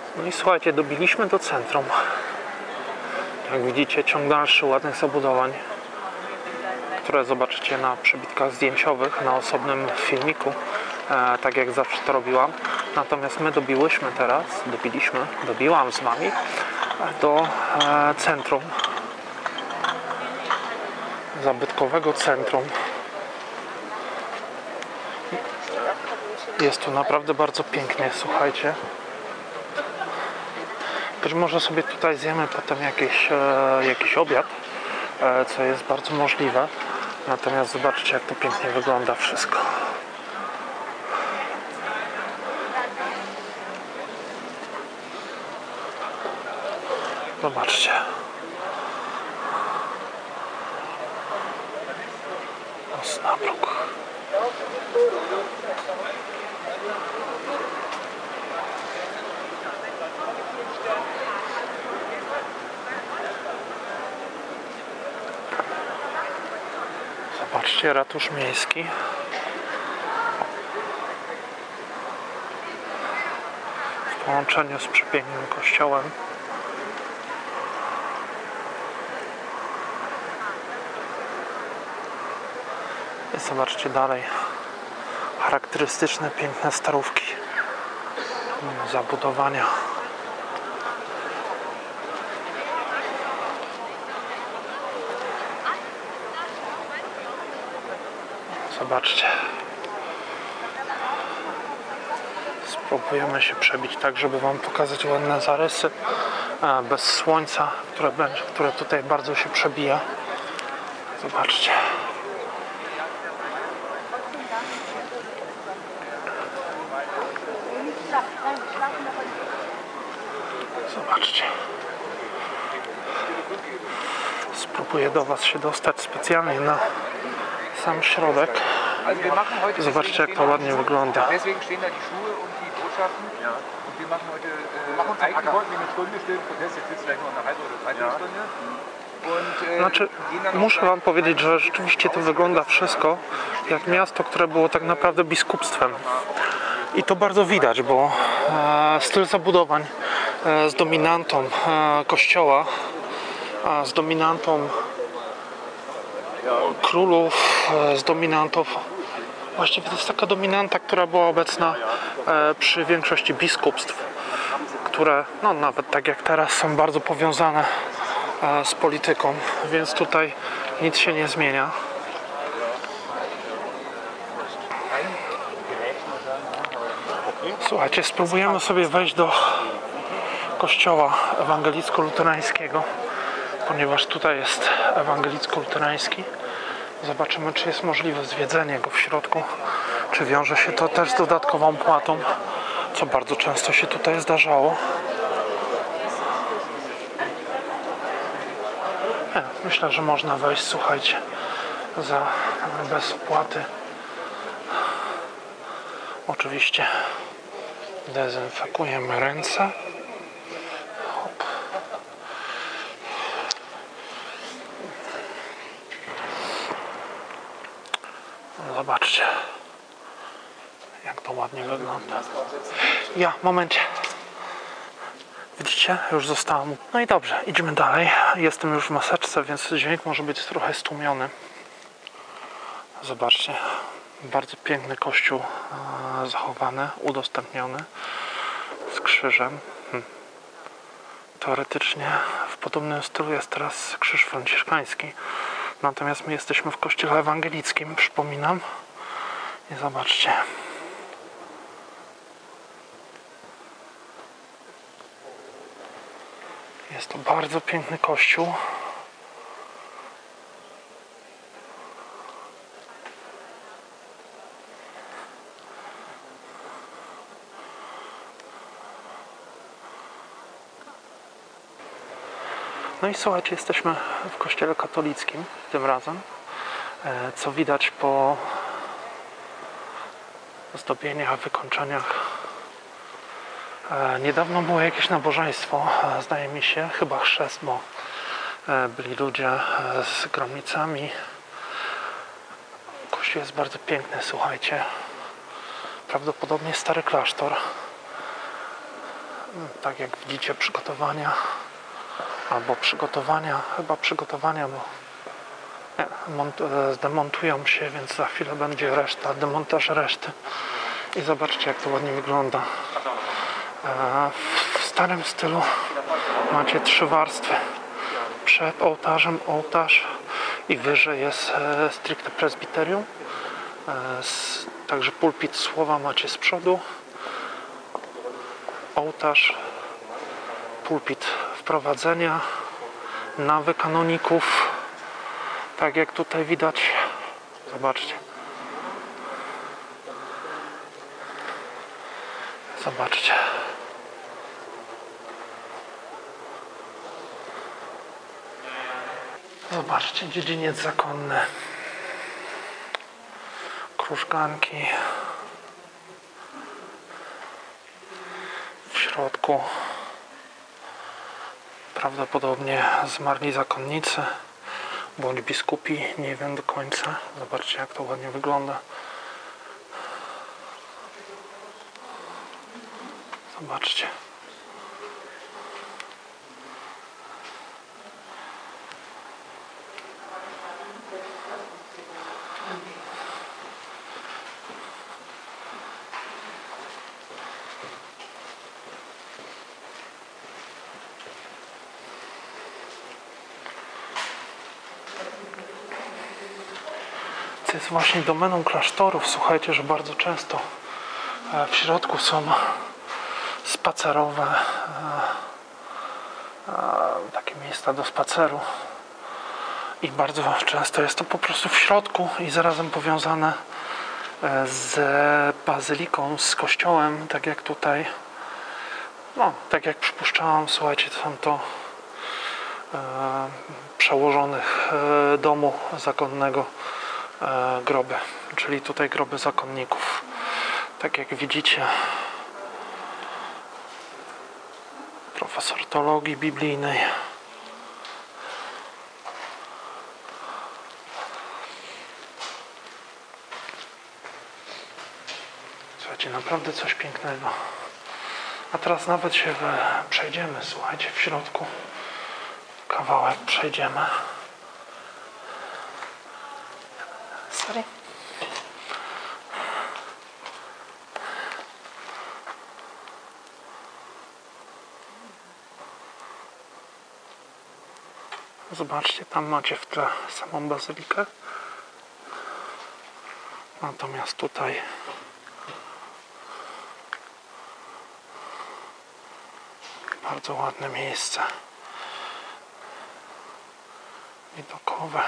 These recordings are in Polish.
No i słuchajcie, dobiliśmy do centrum. Jak widzicie, ciąg dalszy ładnych zabudowań, które zobaczycie na przebitkach zdjęciowych, na osobnym filmiku, tak jak zawsze to robiłam. Natomiast my dobiłam z wami do centrum, zabytkowego centrum. Jest tu naprawdę bardzo pięknie, słuchajcie. Być może sobie tutaj zjemy potem jakiś obiad, co jest bardzo możliwe. Natomiast zobaczcie, jak to pięknie wygląda wszystko. Zobaczcie. Osnabrück. Zobaczcie, ratusz miejski. W połączeniu z przepięknym kościołem. I zobaczcie dalej. Charakterystyczne, piękne starówki. Zabudowania. Zobaczcie. Spróbujemy się przebić tak, żeby wam pokazać ładne zarysy bez słońca, które tutaj bardzo się przebija. Zobaczcie. Zobaczcie. Spróbuję do was się dostać specjalnie na sam środek. Zobaczcie, jak to ładnie wygląda. Znaczy, muszę wam powiedzieć, że rzeczywiście to wygląda wszystko jak miasto, które było tak naprawdę biskupstwem. I to bardzo widać, bo styl zabudowań z dominantą kościoła, z dominantą królów, z dominantą, właściwie to jest taka dominanta, która była obecna przy większości biskupstw, które no, nawet tak jak teraz są bardzo powiązane z polityką, więc tutaj nic się nie zmienia. Słuchajcie, spróbujemy sobie wejść do kościoła ewangelicko-luterańskiego, ponieważ tutaj jest ewangelicko-luterański. Zobaczymy, czy jest możliwe zwiedzenie go w środku, czy wiąże się to też z dodatkową płatą, co bardzo często się tutaj zdarzało. Myślę, że można wejść, słuchajcie, bez opłaty. Oczywiście dezynfekujemy ręce. Hop. Zobaczcie, jak to ładnie wygląda. Momencie. Widzicie? Już zostałam. No i dobrze, idziemy dalej. Jestem już w maseczce, więc dźwięk może być trochę stłumiony. Zobaczcie. Bardzo piękny kościół zachowany, udostępniony z krzyżem. Teoretycznie w podobnym stylu jest teraz krzyż franciszkański. Natomiast my jesteśmy w kościele ewangelickim, przypominam. I zobaczcie. Jest to bardzo piękny kościół. No i słuchajcie, jesteśmy w kościele katolickim tym razem, co widać po zdobieniach, wykończeniach. Niedawno było jakieś nabożeństwo, zdaje mi się, chyba chrzest, bo byli ludzie z gromnicami. Kościół jest bardzo piękny, słuchajcie. Prawdopodobnie stary klasztor. Tak jak widzicie, przygotowania albo chyba przygotowania, bo zdemontują się, więc za chwilę będzie reszta, demontaż reszty. I zobaczcie, jak to ładnie wygląda. W starym stylu macie 3 warstwy. Przed ołtarzem ołtarz i wyżej jest stricte presbyterium. Także pulpit słowa macie z przodu. Ołtarz, pulpit wprowadzenia, nawy kanoników. Tak jak tutaj widać. Zobaczcie. Zobaczcie. Zobaczcie, dziedziniec zakonny. Krużganki. W środku prawdopodobnie zmarli zakonnicy bądź biskupi, nie wiem do końca. Zobaczcie, jak to ładnie wygląda. Zobaczcie. Co jest właśnie domeną klasztorów. Słuchajcie, że bardzo często w środku są spacerowe takie miejsca do spaceru i bardzo często jest to po prostu w środku i zarazem powiązane z bazyliką, z kościołem, tak jak tutaj, no tak jak przypuszczałam. Słuchajcie, są to przełożonych domu zakonnego groby, czyli tutaj groby zakonników. Tak jak widzicie, profesor teologii biblijnej. Słuchajcie, naprawdę coś pięknego. A teraz nawet się przejdziemy, słuchajcie, w środku. Kawałek przejdziemy. Sorry. Zobaczcie, tam macie w tle samą bazylikę. Natomiast tutaj bardzo ładne miejsce widokowe.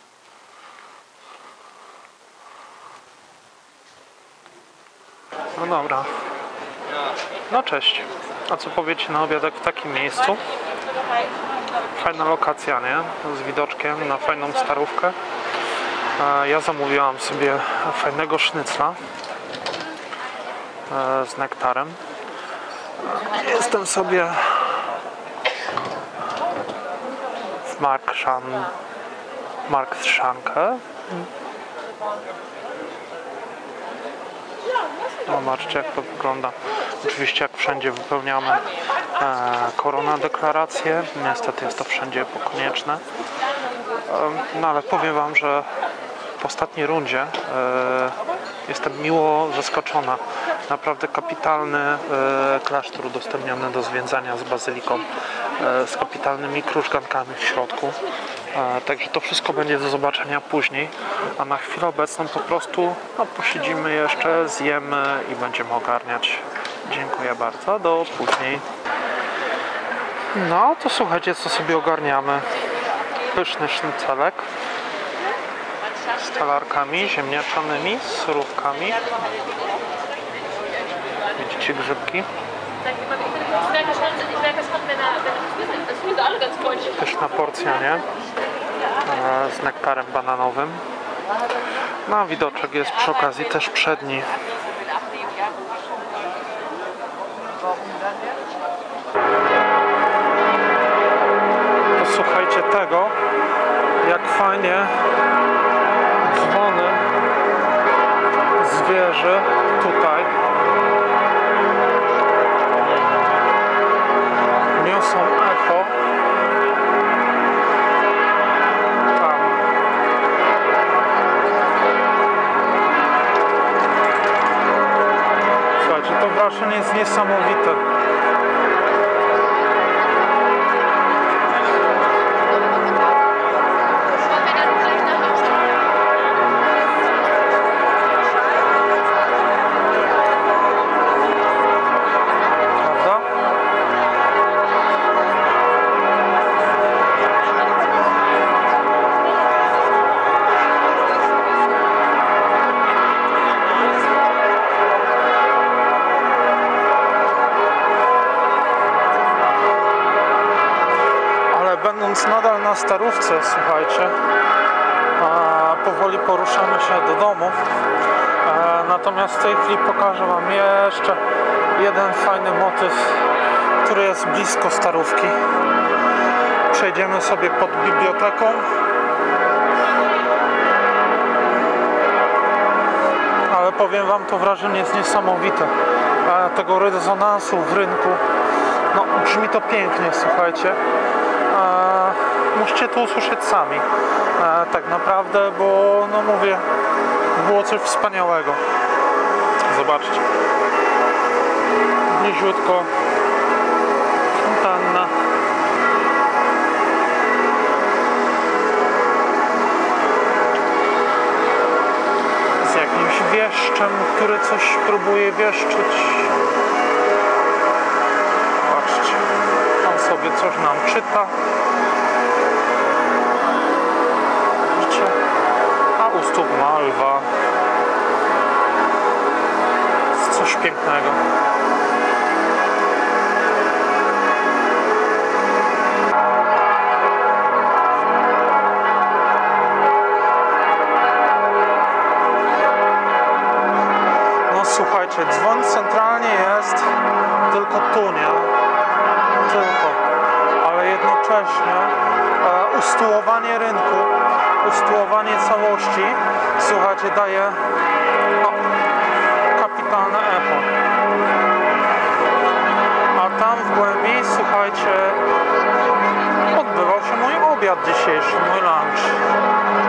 No dobra. No cześć. A co powiecie na obiadek w takim miejscu? Fajna lokacja, nie? Z widoczkiem na fajną starówkę. Ja zamówiłam sobie fajnego sznycla z nektarem. Jestem sobie w Marktschanke. Zobaczcie, jak to wygląda. Oczywiście, jak wszędzie, wypełniamy koronadeklarację. Niestety jest to wszędzie konieczne. No ale powiem wam, że w ostatniej rundzie jestem miło zaskoczona. Naprawdę kapitalny klasztor udostępniony do zwiedzania z bazyliką, z kapitalnymi krużgankami w środku. Także to wszystko będzie do zobaczenia później, a na chwilę obecną po prostu posiedzimy jeszcze, zjemy i będziemy ogarniać. Dziękuję bardzo, do później. No to słuchajcie, co sobie ogarniamy. Pyszny sznycelek z talarkami ziemniaczanymi, z surówkami. Widzicie grzybki? Pyszna porcja, nie? Z nektarem bananowym. No, widoczek jest przy okazji też przedni. Posłuchajcie tego, jak fajnie dzwony z wieży tutaj wrażenie jest niesamowite. Będąc nadal na Starówce, słuchajcie, powoli poruszamy się do domu. Natomiast w tej chwili pokażę Wam jeszcze jeden fajny motyw, który jest blisko Starówki. Przejdziemy sobie pod biblioteką. Ale powiem Wam, to wrażenie jest niesamowite. Tego rezonansu w rynku. No, brzmi to pięknie, słuchajcie. Musicie to usłyszeć sami, tak naprawdę, bo no mówię, było coś wspaniałego. Zobaczcie, bliziutko fontanna, z jakimś wieszczem, który coś próbuje wieszczyć. Patrzcie, on sobie coś nam czyta. A u stóp ma lwa. Jest coś pięknego. No słuchajcie, dzwon centralnie jest tylko tu, nie? Tylko. Ale jednocześnie ustułowanie rynku, ustułowanie całości, słuchajcie, daje kapitalne echo. A tam w głębi, słuchajcie, odbywał się mój obiad dzisiejszy, mój lunch.